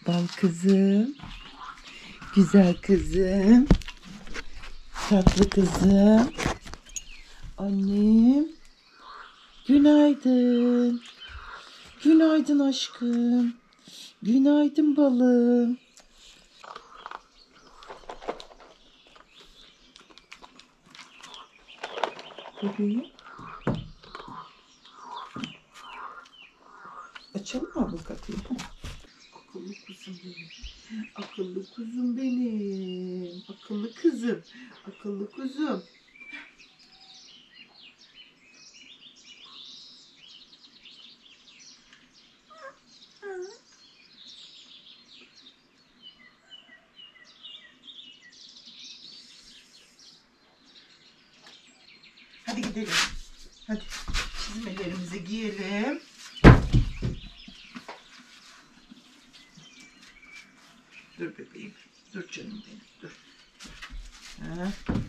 Bal kızım, güzel kızım, tatlı kızım, annem, günaydın, günaydın aşkım, günaydın balım. Bebeğim, açalım mı bu kapıyı? Akıllı kuzum benim, akıllı kuzum benim, akıllı kızım, akıllı kuzum. Hadi gidelim. Hadi çizmelerimizi giyelim. Dur bebeğim. Dur canım benim. Dur. Ha.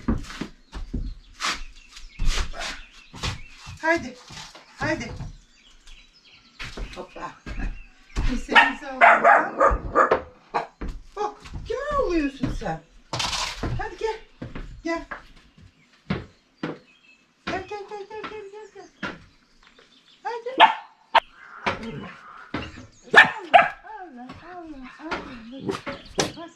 Haydi. Haydi. Hoppa. Kesemizi alalım. Hop. Kime ağlıyorsun sen? Hadi gel. Gel. Gel gel gel gel gel gel. Gel. Haydi. Allah. Allah Allah Allah. Bak.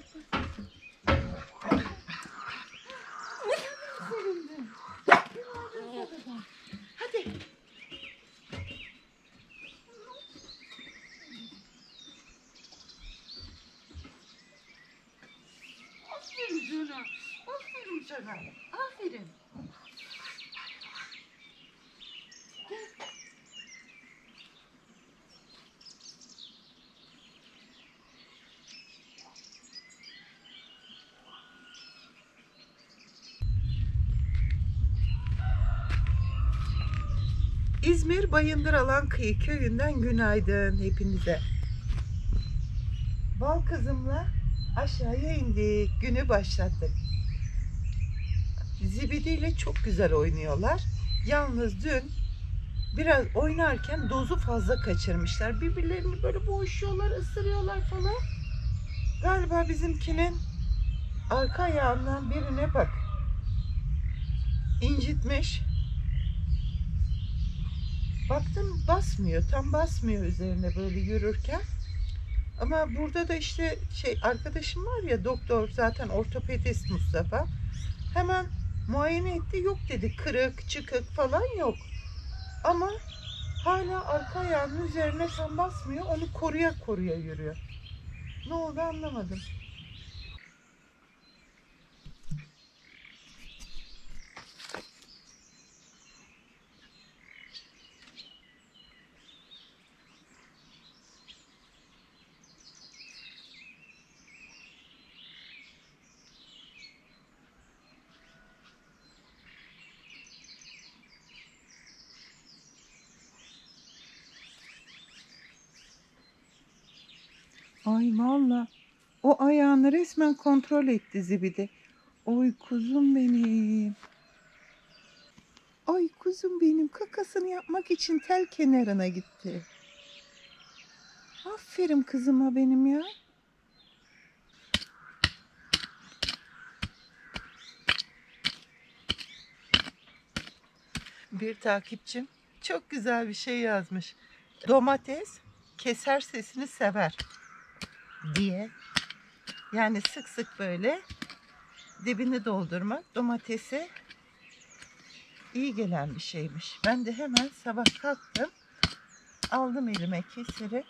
Hadi. Aferin sana. Aferin sana. Aferin. İzmir Bayındıralan Kıyı Köyü'nden günaydın hepinize. Bal kızımla aşağıya indik. Günü başlattık. Zibidi ile çok güzel oynuyorlar. Yalnız dün biraz oynarken dozu fazla kaçırmışlar. Birbirlerini böyle boğuşuyorlar, ısırıyorlar falan. Galiba bizimkinin arka ayağından birine bak incitmiş. Baktım basmıyor, tam basmıyor üzerine böyle yürürken. Ama burada da işte arkadaşım var ya, doktor, zaten ortopedist Mustafa. Hemen muayene etti, yok dedi, kırık, çıkık falan yok. Ama hala arka ayağının üzerine tam basmıyor, onu koruya koruya yürüyor. Ne oldu anlamadım. Ay valla o ayağını resmen kontrol etti Zibidi. Oy kuzum benim. Ay kuzum benim, kakasını yapmak için tel kenarına gitti. Aferin kızıma benim ya. Bir takipçim çok güzel bir şey yazmış. Domates keser sesini sever diye. Yani sık sık böyle dibini doldurmak domatese iyi gelen bir şeymiş. Ben de hemen sabah kalktım. Aldım elime keseri.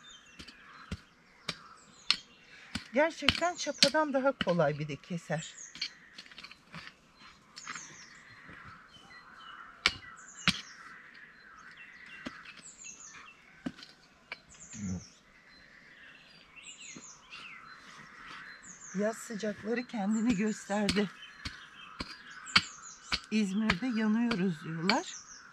Gerçekten çapadan daha kolay bir de keser. Yaz sıcakları kendini gösterdi. İzmir'de yanıyoruz diyorlar.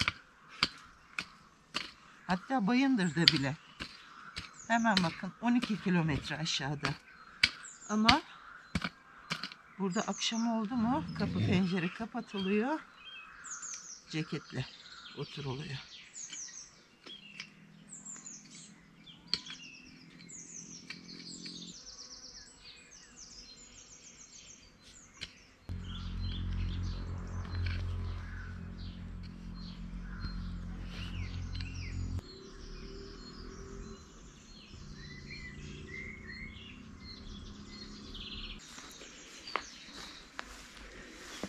Hatta Bayındır'da bile. Hemen bakın 12 kilometre aşağıda. Ama burada akşam oldu mu kapı pencere kapatılıyor. Ceketle oturuluyor.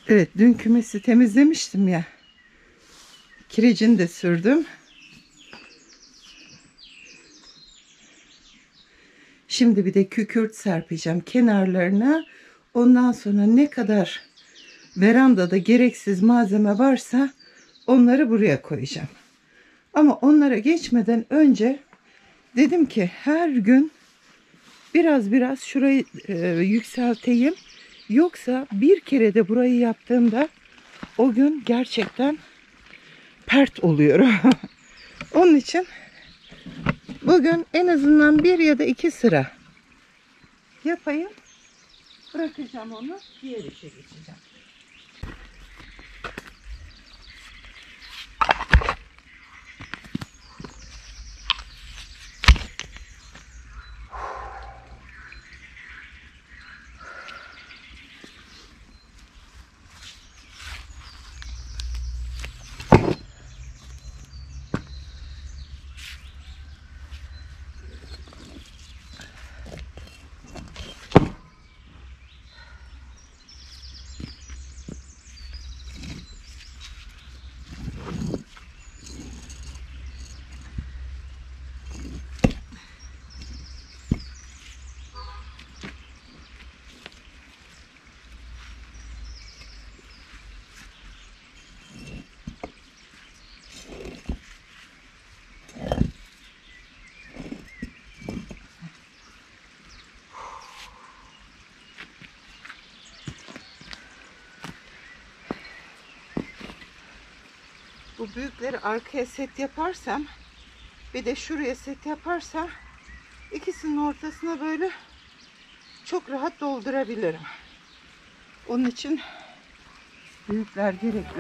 Evet, dün kümesi temizlemiştim ya. Kirecini de sürdüm. Şimdi bir de kükürt serpeceğim kenarlarına. Ondan sonra ne kadar verandada gereksiz malzeme varsa onları buraya koyacağım. Ama onlara geçmeden önce dedim ki her gün biraz şurayı yükselteyim. Yoksa bir kere de burayı yaptığımda o gün gerçekten pert oluyorum. Onun için bugün en azından 1 ya da 2 sıra yapayım. Bırakacağım onu. Diğer işe geçeceğim. Bu büyükleri arkaya set yaparsam, bir de şuraya set yaparsam ikisinin ortasına böyle çok rahat doldurabilirim. Onun için büyükler gerekli.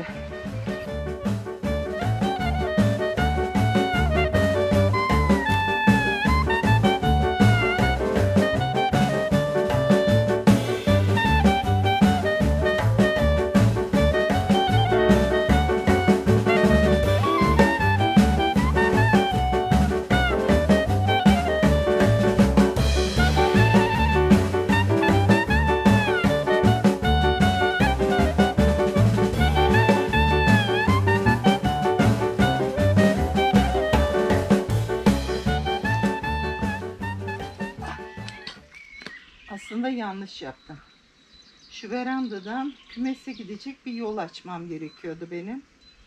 Aslında yanlış yaptım. Şu verandadan kümese gidecek bir yol açmam gerekiyordu benim.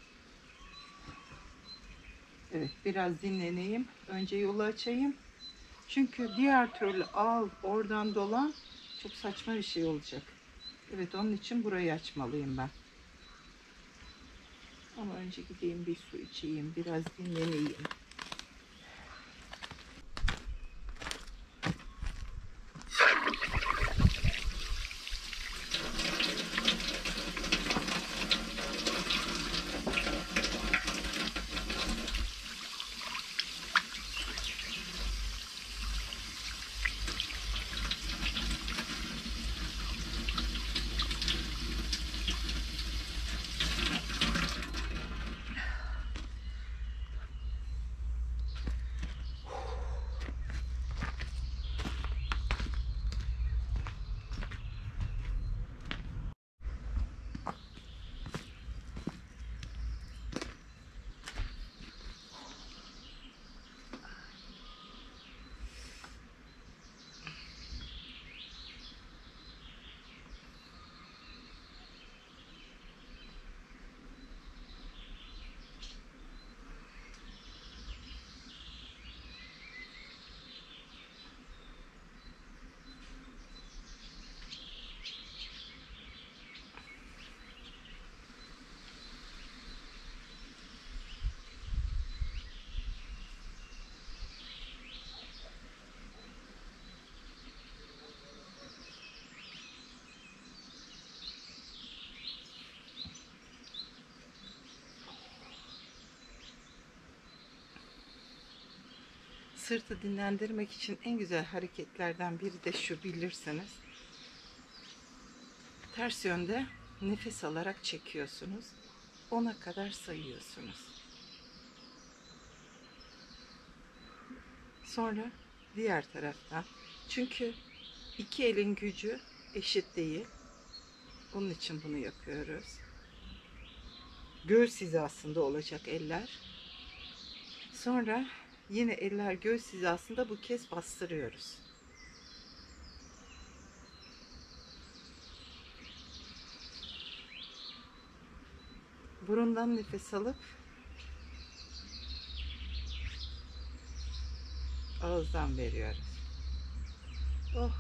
Evet, biraz dinleneyim. Önce yolu açayım. Çünkü diğer türlü al, oradan dolan çok saçma bir şey olacak. Evet, onun için burayı açmalıyım ben. Ama önce gideyim bir su içeyim, biraz dinleneyim. Sırtı dinlendirmek için en güzel hareketlerden biri de şu, bilirsiniz. Ters yönde nefes alarak çekiyorsunuz. 10'a kadar sayıyorsunuz. Sonra diğer taraftan. Çünkü iki elin gücü eşit değil. Onun için bunu yapıyoruz. Göğüs hizasında olacak eller. Sonra yine eller göğüs hizasında bu kez bastırıyoruz. Burundan nefes alıp ağızdan veriyoruz. Oh.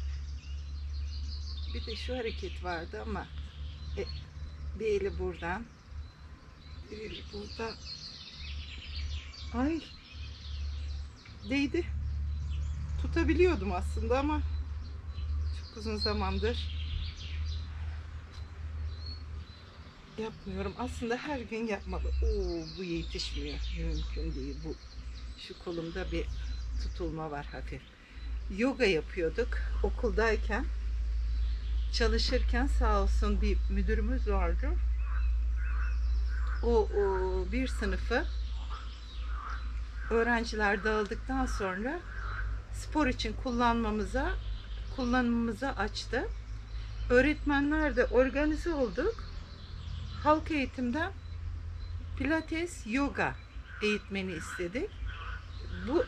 Bir de şu hareket vardı ama bir eli buradan, bir eli buradan. Ay, değdi. Tutabiliyordum aslında ama çok uzun zamandır yapmıyorum. Aslında her gün yapmalı. Oo, bu yetişmiyor. Mümkün değil bu. Şu kolumda bir tutulma var hafif. Yoga yapıyorduk okuldayken. Çalışırken sağ olsun bir müdürümüz vardı. O bir sınıfı öğrenciler dağıldıktan sonra spor için kullanımımıza açtı. Öğretmenler de organize olduk. Halk eğitimden Pilates, yoga eğitmeni istedik. Bu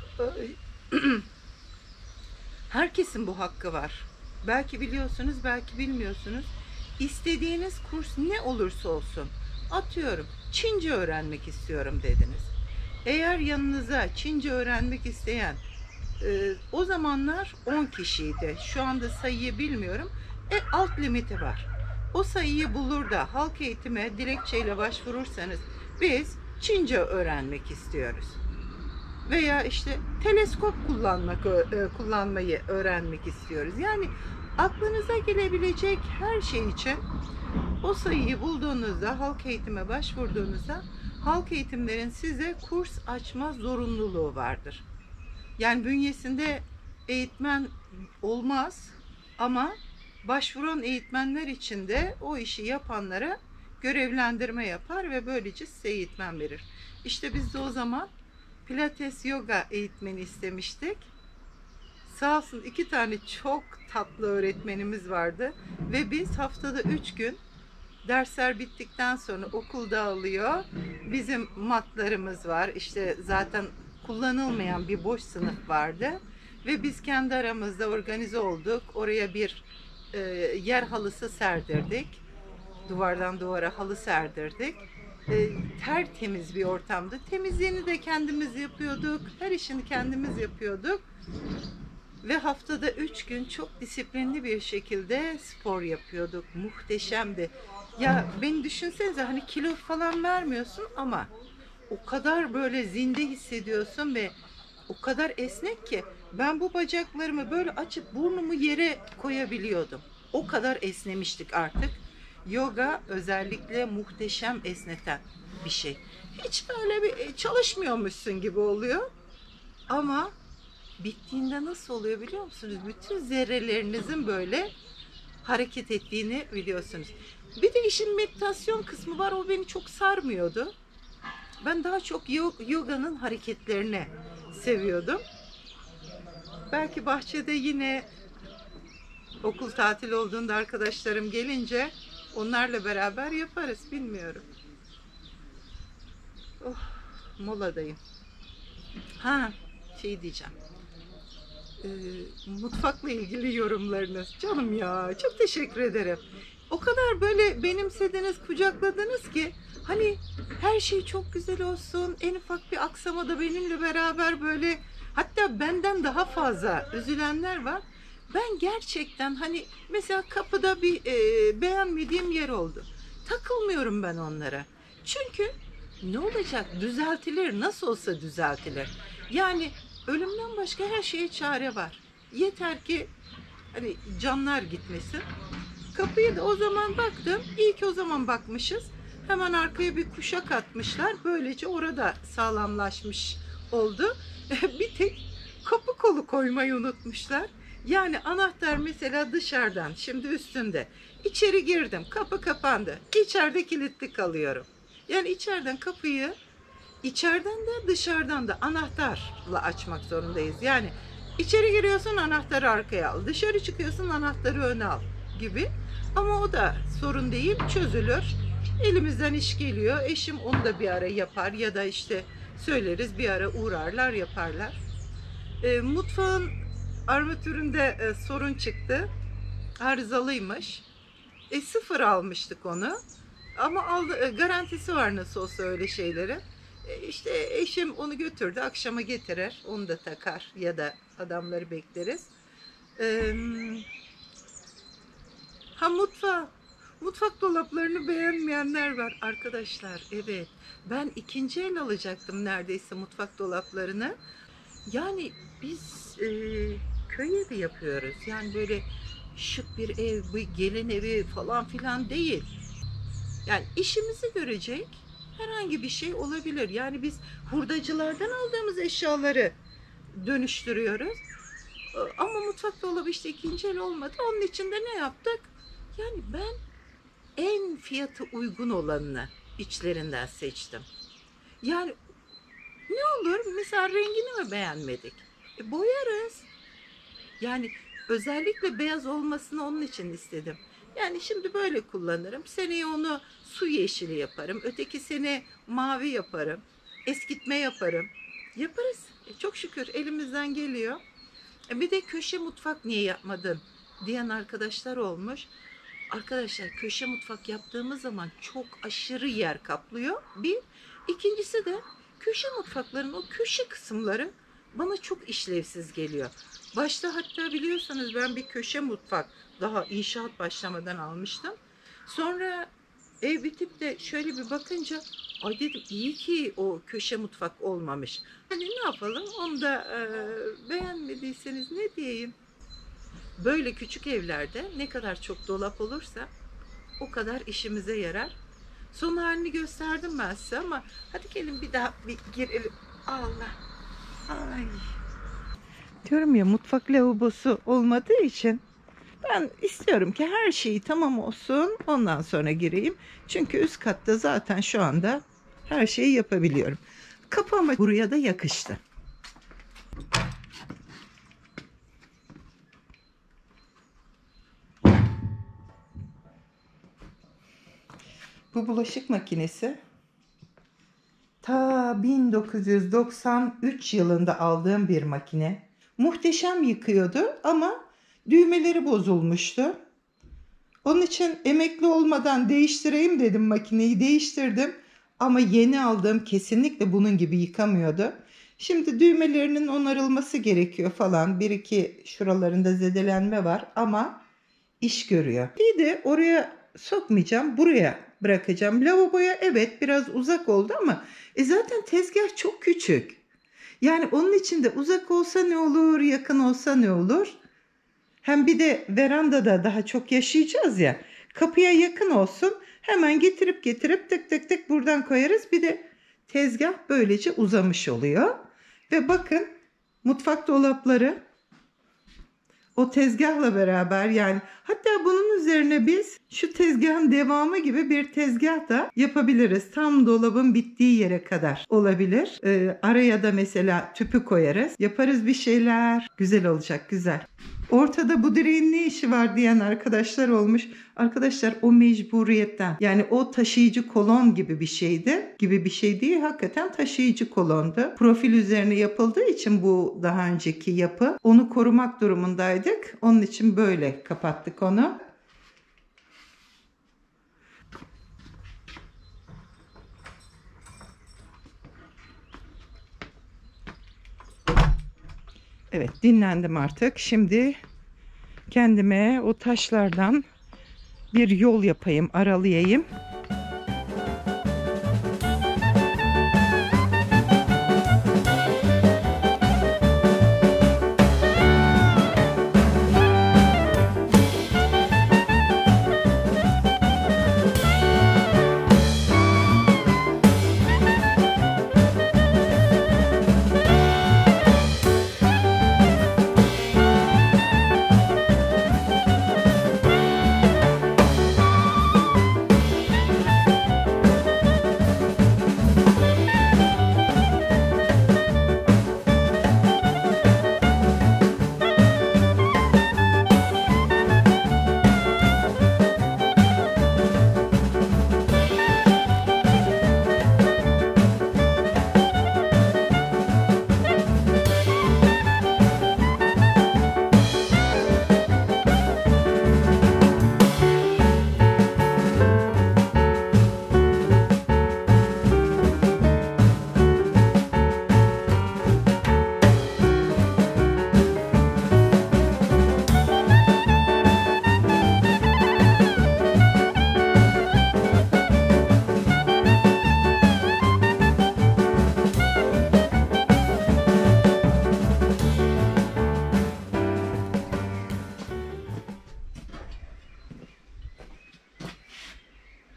herkesin bu hakkı var. Belki biliyorsunuz, belki bilmiyorsunuz. İstediğiniz kurs ne olursa olsun, atıyorum Çince öğrenmek istiyorum dediniz. Eğer yanınıza Çince öğrenmek isteyen o zamanlar 10 kişiydi. Şu anda sayıyı bilmiyorum. Alt limiti var. O sayıyı bulur da halk eğitime dilekçeyle başvurursanız biz Çince öğrenmek istiyoruz. Veya işte teleskop kullanmayı öğrenmek istiyoruz. Yani aklınıza gelebilecek her şey için o sayıyı bulduğunuzda, halk eğitime başvurduğunuzda halk eğitimlerin size kurs açma zorunluluğu vardır. Yani bünyesinde eğitmen olmaz ama başvuran eğitmenler için de o işi yapanlara görevlendirme yapar ve böylece size eğitmen verir. İşte biz de o zaman Pilates yoga eğitmeni istemiştik. Sağ olsun 2 tane çok tatlı öğretmenimiz vardı ve biz haftada 3 gün dersler bittikten sonra okul dağılıyor. Bizim matlarımız var. İşte zaten kullanılmayan bir boş sınıf vardı ve biz kendi aramızda organize olduk. Oraya bir yer halısı serdirdik. Duvardan duvara halı serdirdik. Tertemiz bir ortamdı. Temizliğini de kendimiz yapıyorduk. Her işini kendimiz yapıyorduk. Ve haftada 3 gün çok disiplinli bir şekilde spor yapıyorduk. Muhteşemdi. Ya beni düşünsenize, hani kilo falan vermiyorsun ama o kadar böyle zinde hissediyorsun ve o kadar esnek ki ben bu bacaklarımı böyle açıp burnumu yere koyabiliyordum. O kadar esnemiştik artık. Yoga özellikle muhteşem esneten bir şey. Hiç böyle bir çalışmıyormuşsun gibi oluyor. Ama bittiğinde nasıl oluyor biliyor musunuz? Bütün zerrelerinizin böyle hareket ettiğini biliyorsunuz. Bir de işin meditasyon kısmı var. O beni çok sarmıyordu. Ben daha çok yoganın hareketlerini seviyordum. Belki bahçede yine okul tatili olduğunda arkadaşlarım gelince onlarla beraber yaparız. Bilmiyorum. Oh, moladayım. Ha, şey diyeceğim. Mutfakla ilgili yorumlarınız. Canım ya, çok teşekkür ederim. O kadar böyle benimsediniz, kucakladınız ki hani her şey çok güzel olsun. En ufak bir aksamada benimle beraber böyle, hatta benden daha fazla üzülenler var. Ben gerçekten hani mesela kapıda bir beğenmediğim yer oldu. Takılmıyorum ben onlara. Çünkü ne olacak? Düzeltilir. Nasıl olsa düzeltilir. Yani ölümden başka her şeye çare var. Yeter ki hani canlar gitmesin. Kapıyı da o zaman baktım. İyi ki o zaman bakmışız. Hemen arkaya bir kuşak atmışlar. Böylece orada sağlamlaşmış oldu. Bir tek kapı kolu koymayı unutmuşlar. Yani anahtar mesela dışarıdan, şimdi üstünde. İçeri girdim, kapı kapandı. İçeride kilitli kalıyorum. Yani içeriden kapıyı, içeriden de dışarıdan da anahtarla açmak zorundayız. Yani içeri giriyorsun, anahtarı arkaya al. Dışarı çıkıyorsun, anahtarı öne al gibi. Ama o da sorun değil, çözülür. Elimizden iş geliyor. Eşim onu da bir ara yapar ya da işte söyleriz, bir ara uğrarlar, yaparlar. Mutfağın armatüründe sorun çıktı. Arızalıymış. Sıfır almıştık onu. Ama garantisi var nasıl olsa öyle şeylerin. İşte eşim onu götürdü, akşama getirir, onu da takar ya da adamları bekleriz. Ha, mutfak dolaplarını beğenmeyenler var arkadaşlar. Evet, ben ikinci el alacaktım neredeyse mutfak dolaplarını. Yani biz köy evi yapıyoruz. Yani böyle şık bir ev, bir gelin evi falan filan değil. Yani işimizi görecek herhangi bir şey olabilir. Yani biz hurdacılardan aldığımız eşyaları dönüştürüyoruz. Ama mutfak dolabı işte ikinci el olmadı. Onun için de ne yaptık? Yani ben en fiyatı uygun olanını içlerinden seçtim. Yani ne olur? Mesela rengini mi beğenmedik? Boyarız. Yani özellikle beyaz olmasını onun için istedim. Yani şimdi böyle kullanırım. Seneye onu su yeşili yaparım. Öteki sene mavi yaparım. Eskitme yaparım. Yaparız. Çok şükür elimizden geliyor. Bir de köşe mutfak niye yapmadın diyen arkadaşlar olmuş. Arkadaşlar köşe mutfak yaptığımız zaman çok aşırı yer kaplıyor. Bir. İkincisi de köşe mutfakların o köşe kısımları bana çok işlevsiz geliyor. Başta hatta biliyorsanız ben bir köşe mutfak daha inşaat başlamadan almıştım. Sonra ev bitip de şöyle bir bakınca ay dedim iyi ki o köşe mutfak olmamış. Hani ne yapalım onu da beğenmediyseniz ne diyeyim. Böyle küçük evlerde ne kadar çok dolap olursa o kadar işimize yarar. Son halini gösterdim ben size ama hadi gelin bir daha bir girelim. Allah. Ay. Diyorum ya mutfak lavabosu olmadığı için ben istiyorum ki her şeyi tamam olsun ondan sonra gireyim. Çünkü üst katta zaten şu anda her şeyi yapabiliyorum. Kapama buraya da yakıştı. Bu bulaşık makinesi ta 1993 yılında aldığım bir makine. Muhteşem yıkıyordu ama düğmeleri bozulmuştu. Onun için emekli olmadan değiştireyim dedim, makineyi değiştirdim. Ama yeni aldığım kesinlikle bunun gibi yıkamıyordu. Şimdi düğmelerinin onarılması gerekiyor falan. Bir iki şuralarında zedelenme var ama iş görüyor. Bir de oraya sokmayacağım, buraya bırakacağım. Lavaboya evet biraz uzak oldu ama zaten tezgah çok küçük. Yani onun için de uzak olsa ne olur, yakın olsa ne olur? Hem bir de verandada daha çok yaşayacağız ya. Kapıya yakın olsun. Hemen getirip tık tık tık buradan koyarız. Bir de tezgah böylece uzamış oluyor. Ve bakın mutfak dolapları o tezgahla beraber, yani hatta bunun üzerine biz şu tezgahın devamı gibi bir tezgah da yapabiliriz. Tam dolabın bittiği yere kadar olabilir. Araya da mesela tüpü koyarız. Yaparız bir şeyler. Güzel olacak, güzel. Ortada bu direğin ne işi var diyen arkadaşlar olmuş. Arkadaşlar o mecburiyetten, yani o taşıyıcı kolon gibi bir şeydi. Gibi bir şey değil, hakikaten taşıyıcı kolondu. Profil üzerine yapıldığı için bu daha önceki yapı, onu korumak durumundaydık. Onun için böyle kapattık onu. Evet, dinlendim artık. Şimdi kendime o taşlardan bir yol yapayım, aralayayım.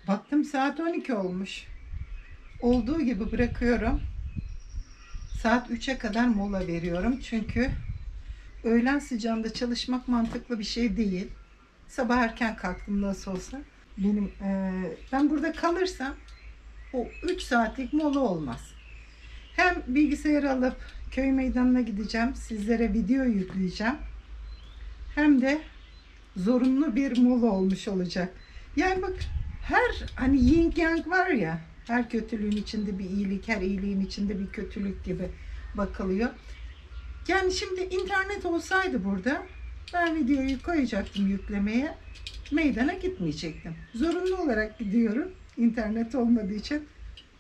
Baktım saat 12 olmuş. Olduğu gibi bırakıyorum. Saat 3'e kadar mola veriyorum. Çünkü öğlen sıcağında çalışmak mantıklı bir şey değil. Sabah erken kalktım nasıl olsa. Ben burada kalırsam o 3 saatlik mola olmaz. Hem bilgisayar alıp köy meydanına gideceğim. Sizlere video yükleyeceğim. Hem de zorunlu bir mola olmuş olacak. Yani bak, her hani yin yang var ya, her kötülüğün içinde bir iyilik, her iyiliğin içinde bir kötülük gibi bakılıyor. Yani şimdi internet olsaydı burada, ben videoyu koyacaktım yüklemeye, meydana gitmeyecektim. Zorunlu olarak gidiyorum internet olmadığı için.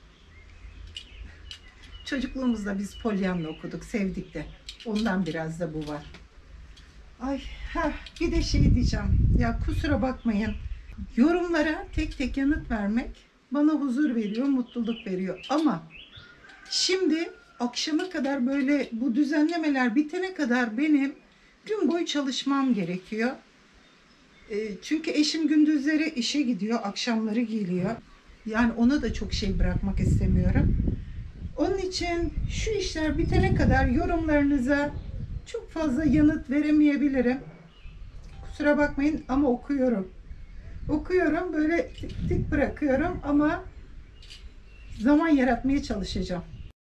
Çocukluğumuzda biz Pollyanna okuduk, sevdik de. Ondan biraz da bu var. Ay, bir de şey diyeceğim. Ya kusura bakmayın. Yorumlara tek tek yanıt vermek bana huzur veriyor, mutluluk veriyor. Ama şimdi akşama kadar böyle bu düzenlemeler bitene kadar benim gün boyu çalışmam gerekiyor. Çünkü eşim gündüzleri işe gidiyor, akşamları geliyor. Yani ona da çok şey bırakmak istemiyorum. Onun için şu işler bitene kadar yorumlarınıza çok fazla yanıt veremeyebilirim. Kusura bakmayın ama okuyorum. Okuyorum, böyle tik tik bırakıyorum ama zaman yaratmaya çalışacağım.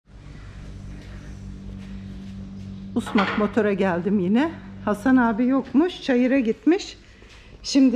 Usmak Motor'a geldim yine. Hasan abi yokmuş, çayıra gitmiş. Şimdi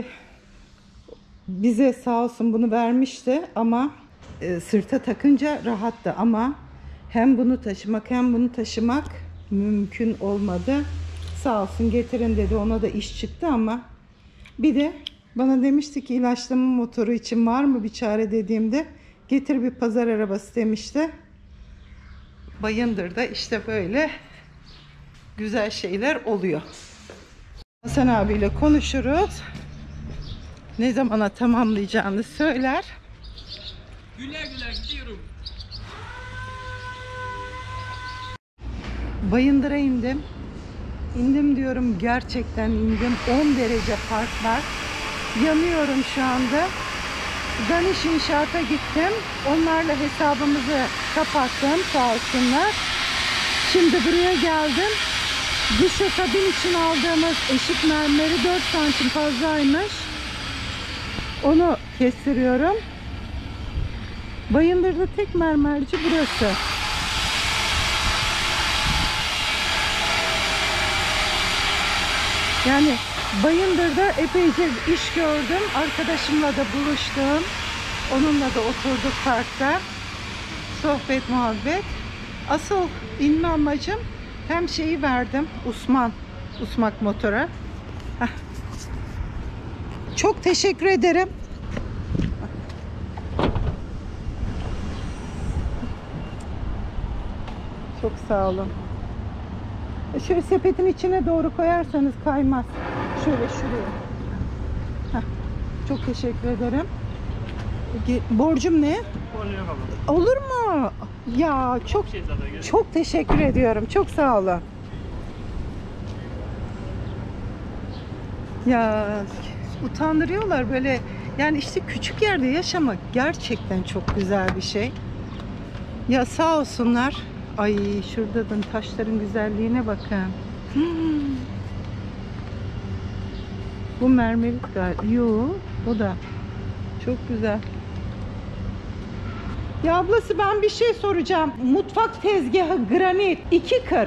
bize sağ olsun bunu vermişti ama sırta takınca rahattı ama hem bunu taşımak hem bunu taşımak mümkün olmadı. Sağ olsun getirin dedi, ona da iş çıktı ama bir de bana demişti ki ilaçlama motoru için var mı bir çare dediğimde getir bir pazar arabası demişti. Bayındır'da işte böyle güzel şeyler oluyor. Hasan abiyle konuşuruz. Ne zamana tamamlayacağını söyler. Güle güle gidiyorum. Bayındır'a indim. İndim diyorum, gerçekten indim. 10 derece fark var. Yanıyorum şu anda. Daniş İnşaat'a gittim. Onlarla hesabımızı kapattım sağ olsunlar. Şimdi buraya geldim. Dışa kabin için aldığımız eşik mermeri 4 santim fazlaymış. Onu kestiriyorum. Bayındır'da tek mermerci burası. Yani Bayındır'da epeyce iş gördüm. Arkadaşımla da buluştum. Onunla da oturduk parkta. Sohbet, muhabbet. Asıl inme amacım, hem şeyi verdim Usmak Motor'a. Çok teşekkür ederim. Çok sağ olun. Şöyle sepetin içine doğru koyarsanız kaymaz. Şöyle şuraya. Çok teşekkür ederim. Borcum ne? Olur mu? Ya çok teşekkür ediyorum. Çok sağ olun. Ya utandırıyorlar böyle. Yani işte küçük yerde yaşamak gerçekten çok güzel bir şey. Ya sağ olsunlar. Ay şurada da taşların güzelliğine bakın. Bu mermerik galiba. Yo, o da çok güzel. Ya ablası, ben bir şey soracağım. Mutfak tezgahı granit 2.40.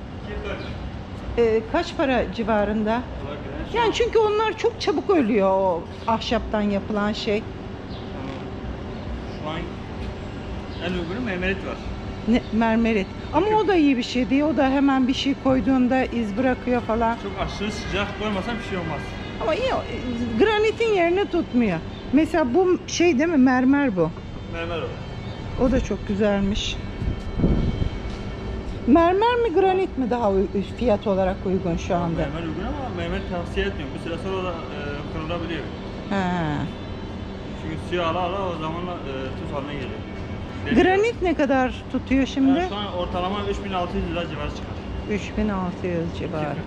Kaç para civarında? Yani çünkü onlar çok çabuk ölüyor, o ahşaptan yapılan şey. Şu an en uygunu mermerit var. Ne, mermerit. Ama o da iyi bir şey değil. O da hemen bir şey koyduğunda iz bırakıyor falan. Çok aşırı sıcak koymasam bir şey olmaz. Ama iyi, granitin yerini tutmuyor. Mesela bu şey değil mi? Mermer bu. Mermer o. O da çok güzelmiş. Mermer mi granit mi daha fiyat olarak uygun şu anda? Mermer uygun ama mermer tavsiye etmiyorum. Bir süre sonra da kırılabiliyor. He. Çünkü suyu ala o zamanla tuz haline geliyor. Granit ne kadar tutuyor şimdi? Yani şu an ortalama 3600 lira civarı çıkar. 3600 civarı.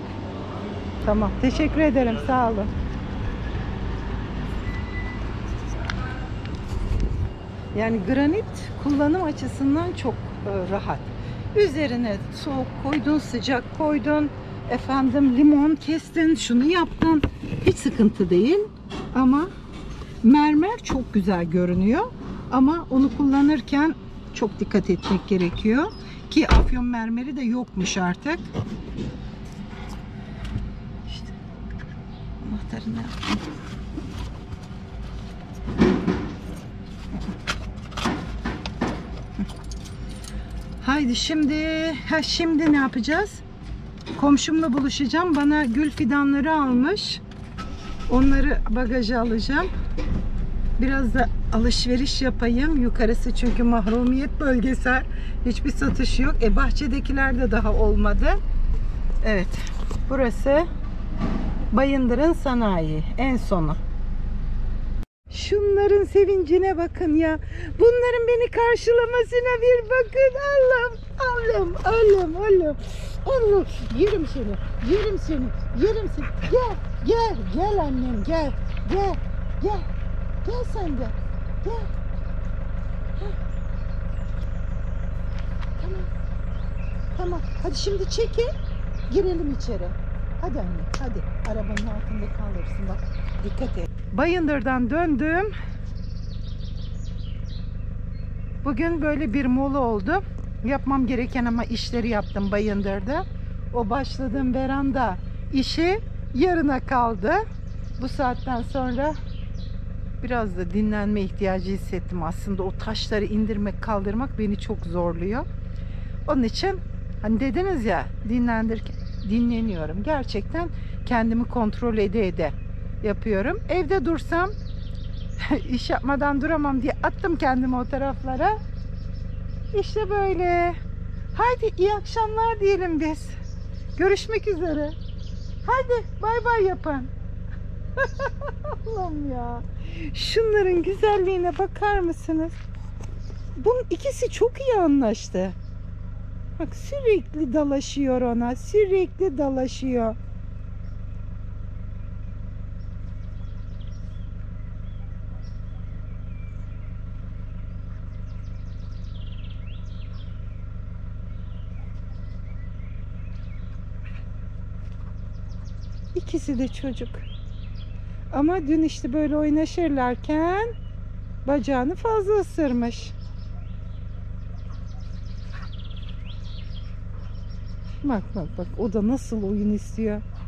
Tamam, teşekkür ederim, sağ olun. Yani granit kullanım açısından çok rahat. Üzerine soğuk koydun, sıcak koydun, efendim limon kestin, şunu yaptın. Hiç sıkıntı değil. Ama mermer çok güzel görünüyor. Ama onu kullanırken çok dikkat etmek gerekiyor. Ki Afyon mermeri de yokmuş artık. İşte anahtarını yaptım. Haydi şimdi ne yapacağız? Komşumla buluşacağım. Bana gül fidanları almış. Onları bagaja alacağım. Biraz da alışveriş yapayım. Yukarısı çünkü mahrumiyet bölgesi. Hiçbir satış yok. Bahçedekiler de daha olmadı. Evet. Burası Bayındır'ın sanayi. En sonu. Şunların sevincine bakın ya. Bunların beni karşılamasına bir bakın. Allah'ım, Allah'ım, Allah'ım. Allah, yerim seni, yerim seni, yerim seni. Gel annem, gel. Gel sen de, gel. Heh. Tamam. Hadi şimdi çekin, girelim içeri. Hadi anne, hadi. Arabanın altında kalırsın bak. Dikkat et. Bayındır'dan döndüm. Bugün böyle bir mola oldu. Yapmam gereken ama işleri yaptım Bayındır'da. O başladığım veranda işi yarına kaldı. Bu saatten sonra biraz da dinlenme ihtiyacı hissettim aslında. O taşları indirmek, kaldırmak beni çok zorluyor. Onun için hani dediniz ya dinleniyorum. Gerçekten kendimi kontrol ede yapıyorum. Evde dursam iş yapmadan duramam diye attım kendimi o taraflara. İşte böyle. Haydi iyi akşamlar diyelim biz. Görüşmek üzere. Hadi bay bay yapın. Allah'ım ya. Şunların güzelliğine bakar mısınız? Bunun ikisi çok iyi anlaştı. Bak sürekli dalaşıyor ona. Sürekli dalaşıyor. İkisi de çocuk. Ama dün işte böyle oynaşırlarken bacağını fazla ısırmış. Bak o da nasıl oyun istiyor.